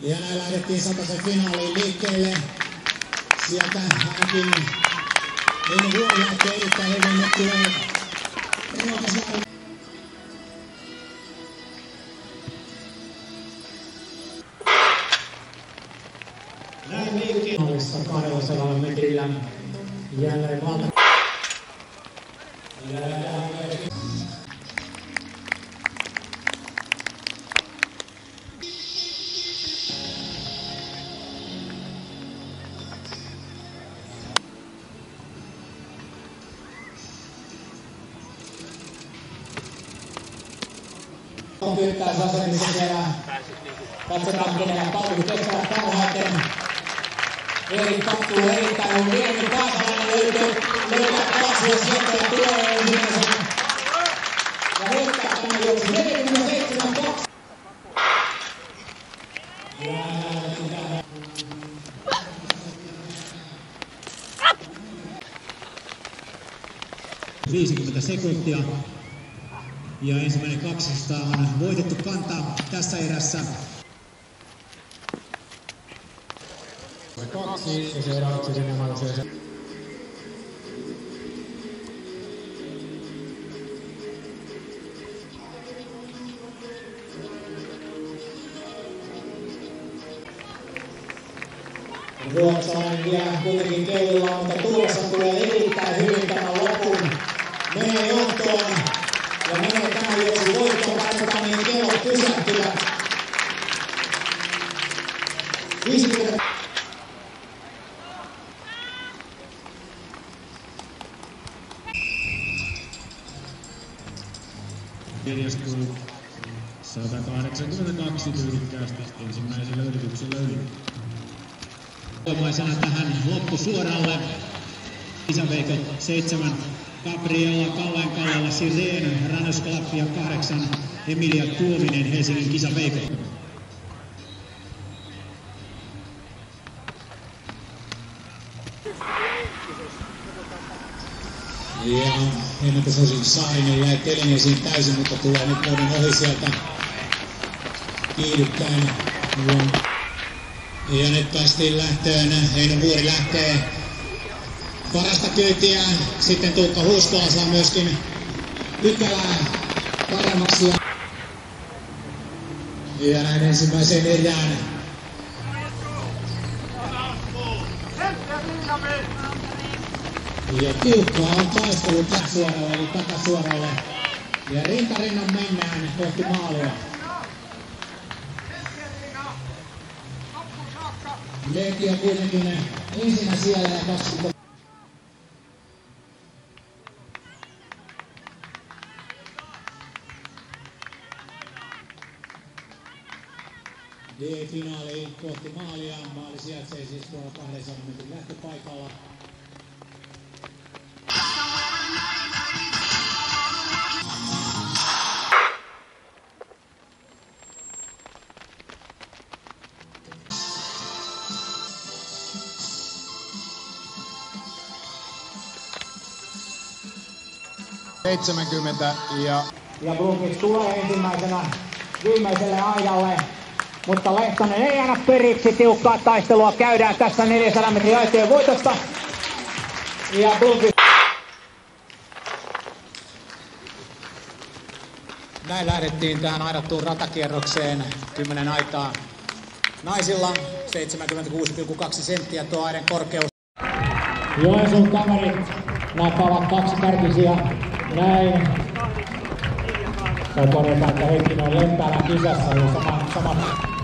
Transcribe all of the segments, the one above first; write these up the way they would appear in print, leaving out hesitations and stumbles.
Ja näin lähdettiin Satasen finaaliin liikkeelle. Sieltä ainakin ennen vuoden lähtee erittäin hyvin. Nyt tulee näin liikkeelle. 200 metrillä jälleen valta. On pyytää asemissa siellä. Katsotaan kenellä palvelut kestävät parhaiten. Erik kattuu erittäin on Vieni Kaasalainen löytää kasvua sieltä ja tulee ensimmäisenä. Ja voittaa tämän juoksun 47-2. Ja 50 sekuntia. Ja ensimmäinen 200 on voitettu kantaa tässä erässä. 2 ja seuraavaksi sinne nousee se. Ruotsalainen vielä kuitenkin keulilla, mutta tulossa tulee erittäin hyvin tämän lopun. Menee johtoon. Ja menee tämän juoksun voittoon, katsotaan niin kellot pysähtyvät. 50. Kirjastui 182 tyylikkäästi ensimmäisellä yrityksellä yli. Kolmaisena tähän loppusuoralle. Kisaveikot 7. Gabriella Kallenkallella, Sireen, Ranöskalappi ja 8. Emilia Tuominen, Helsingin kisaveikot. Ja ennätysosin Saarinen jäi Telineisiin täysin, mutta tulee nyt muodon ohi sieltä kiihdyttäen. Ja nyt päästiin lähtöön. Heino Vuori lähtee parasta kyytiä. Sitten Tuukka Huuskola saa myöskin pykälää paremmaksi. Ja näin ensimmäiseen erään. Ja tiukkaa on taistelu takasuoralle eli takasuoralle. Ja rintarinnan mennään kohti maalia. Lehtio kuitenkin ensinnä siellä ja 20. D-finaali kohti maalia. Maali sijaitsee siis tuolla 200 metrin lähtöpaikalla. Ja Blomqvist tulee ensimmäisenä viimeiselle aidalle, mutta Lehtonen ei anna periksi, tiukkaa taistelua käydään tässä 400 metrin aitojen voitosta. Ja Blomqvist. Näin lähdettiin tähän aidattuun ratakierrokseen 10 aitaa naisilla, 76,2 senttiä tuo aiden korkeus. Joensuun kaverit nappaavat 2 kärkisiä näin. Tai korjataan, että Heikkinen on Lempäälän kisassa ja samat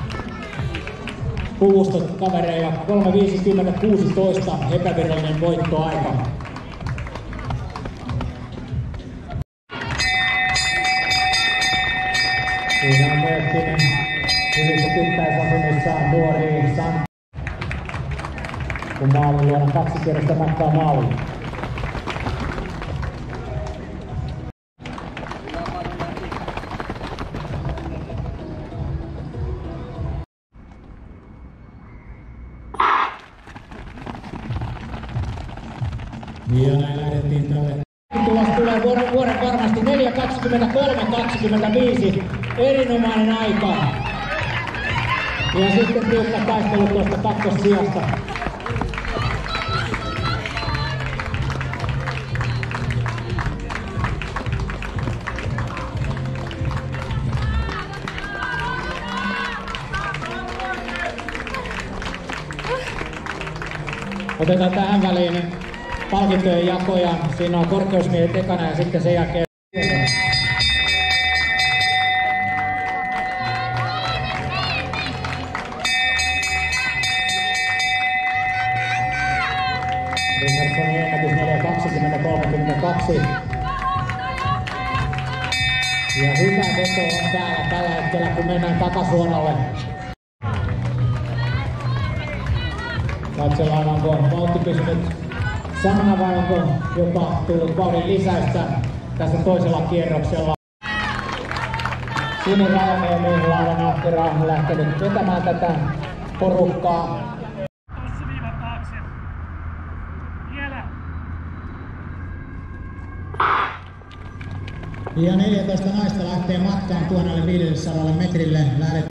puvustot kavereilla. 3.50.16 epävirallinen voittoaika. Siinä on myöskin hyvissä kyttäisasemissaan nuori Sam. Kun maalin luona 2 kierrosta matkaa maaliin. Ja näin lähdettiin tälle. Tulos tulee vuoden varmasti 4.23.25. Erinomainen aika. Ja sitten tiukka taistelu tuosta kakkossijasta. Otetaan tähän väliin palkintojen jakoja. Siinä on korkeusmiehet ekana ja sitten sen jälkeen Richardsonin ennätys 4.20.32. Ja hyvä veto on täällä tällä hetkellä, kun mennään takasuoralle. Katsellaan, onko vauhti pysynyt samana vai onko jopa tullut vauhdin lisäystä tässä toisella kierroksella. Sini Rajaniemi, Laura Nahkera on lähtenyt vetämään tätä porukkaa. Ja 14 naista lähtee matkaan 1500 metrille.